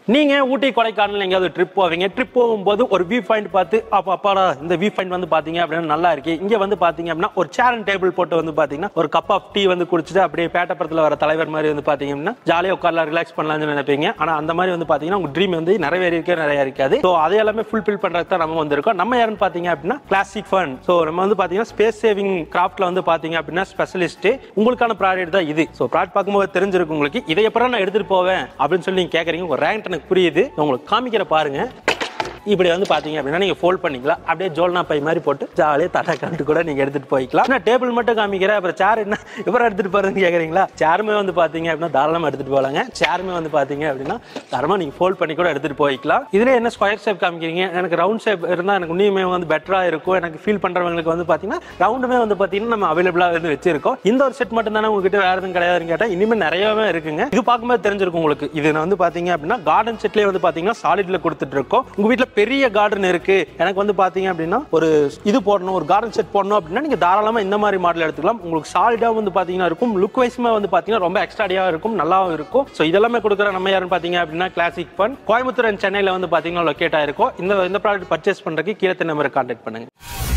நீங்க ஊட்டி கொடைக்கானல் எங்கயாவது ட்ரிப் போவீங்க. ட்ரிப் போகும்போது ஒரு வியூ பாயிண்ட் பார்த்து அப்பாடா இந்த வியூ பாயிண்ட் வந்து பாத்தீங்க அப்படின்னா நல்லா இருக்கு. இங்க வந்து பாத்தீங்க அப்படின்னா ஒரு சேர் அண்ட் டேபிள் போட்டு வந்து பாத்தீங்கன்னா ஒரு கப் ஆஃப் டீ வந்து குடிச்சிட்டு அப்படியே பேட்டப்படத்துல வர தலைவர் மாதிரி வந்து பாத்தீங்க அப்படின்னா ஜாலியா உட்காரலாம், ரிலாக்ஸ் பண்ணலாம்னு நினைப்பீங்க. ஆனா அந்த மாதிரி வந்து பாத்தீங்கன்னா உங்க ட்ரீம் வந்து நிறைய இருக்காது. ஸோ அதை எல்லாமே ஃபுல்ஃபில் பண்றதுக்கு தான் நம்ம வந்திருக்கோம். நம்ம யாருன்னு பாத்தீங்க அப்படின்னா கிளாசிக் ஃபன். ஸோ நம்ம வந்து பாத்தீங்கன்னா ஸ்பேஸ் சேவிங் கிராஃப்ட்ல வந்து பாத்தீங்க அப்படின்னா ஸ்பெஷலிஸ்ட். உங்களுக்கான ப்ராடக்ட் தான் இது. ஸோ ப்ராடக்ட் பார்க்கும்போது தெரிஞ்சிருக்கு உங்களுக்கு. இதை எப்பறம் நான் எடுத்துட்டு போவேன் அப்படின்னு சொல்லி நீங்க கேட்கறீங்க. உங்க ரேங்க் எனக்கு புரியுது. உங்களுக்கு காமிக்கிற பாருங்க. இப்படி வந்து பாத்தீங்க அப்படின்னா நீங்க ஃபோல்ட் பண்ணிக்கலாம். அப்படியே ஜோல்னா பை மாதிரி போட்டு ஜாலியா தட்டை கண்டு கூட நீங்க எடுத்துட்டு போய்க்கலாம். நான் டேபிள் மட்டும் காமிக்கிறேன். அப்புறம் சேர் என்ன எப்பறம் எடுத்துட்டு போறதுன்னு கேக்குறீங்களா? சேருமே வந்து பாத்தீங்க அப்படின்னா தாராளமா எடுத்துட்டு போகலாங்க. சேருமே வந்து பாத்தீங்க அப்படின்னா தாராளமா நீங்க ஃபோல்ட் பண்ணி கூட எடுத்துட்டு போய்க்கலாம். இதுல என்ன ஸ்கொயர் ஷேப் காமிக்கிறீங்க? எனக்கு ரவுண்ட் ஷேப் இருந்தா எனக்கு இன்னுமே வந்து பெட்டரா இருக்கும். எனக்கு ஃபீல் பண்றவங்களுக்கு வந்து பாத்தீங்கன்னா ரவுண்டுமே வந்து பாத்தீங்கன்னா நம்ம அவைலபிளா வந்து வச்சிருக்கோம். இந்த ஒரு செட் மட்டும் தானே உங்ககிட்ட வேற எதுவும் கிடையாதுன்னு கேட்டா இனிமே நிறையவே இருக்குங்க. இது பார்க்கும்போது தெரிஞ்சிருக்கும் உங்களுக்கு. இது வந்து பாத்தீங்க அப்படின்னா கார்டன் செட்லயே வந்து பாத்தீங்கன்னா சாலிட்ல கொடுத்துட்டு இருக்கோம். உங்க வீட்டுல பெரிய கார்டன் இருக்கு, எனக்கு வந்து பாத்தீங்க அப்படின்னா ஒரு இது போடணும், ஒரு கார்டன் செட் போடணும் அப்படின்னா நீங்க தாராளமா இந்த மாதிரி மாடல் எடுத்துக்கலாம். உங்களுக்கு சாலிடா வந்து பாத்தீங்கன்னா இருக்கும். லுக் வைஸ்மே வந்து பாத்தீங்கன்னா ரொம்ப எக்ஸ்ட்ராடியா இருக்கும், நல்லாவும் இருக்கும். சோ இதெல்லாமே கொடுக்குற நம்ம யாருன்னு பாத்தீங்க அப்படின்னா கிளாசிக் ஃபன். கோயம்புத்தூர் அண்ட் சென்னையில வந்து பாத்தீங்கன்னா லொக்கேட் ஆயிருக்கும். இந்த ப்ராடக்ட் பர்ச்சேஸ் பண்றதுக்கு கீழே நம்பரை கான்டாக்ட் பண்ணுங்க.